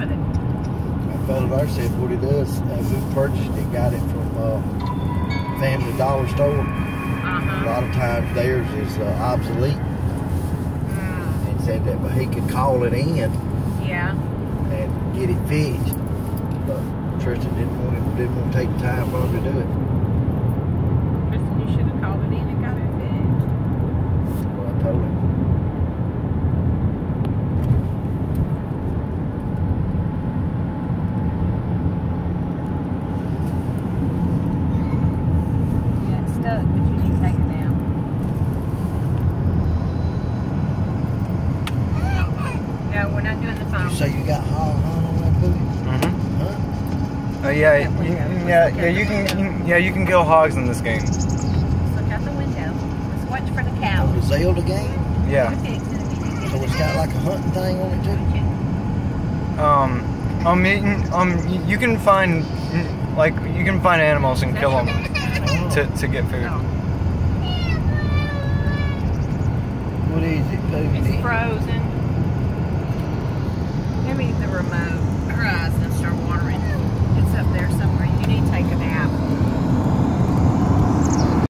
with it? A fellow there said what he does, who purchased it, got it from Family Dollar Store. A lot of times theirs is obsolete. And said that, but he could call it in. Yeah. And get it fixed. But Tristan didn't want to take the time for him to do it. Tristan, you should have called it in and got it fixed. Well, I told him. Yeah, it's stuck, but you need to take it down. No, we're not doing the phone. You say you got hog hunt on that booty? Huh? You can kill hogs in this game. Let's look out the window. Let's watch for the cow. The Zelda game? Yeah. So it's got like a hunting thing on it too? You can find animals and kill them to get food. What is it, Pooh? It's frozen.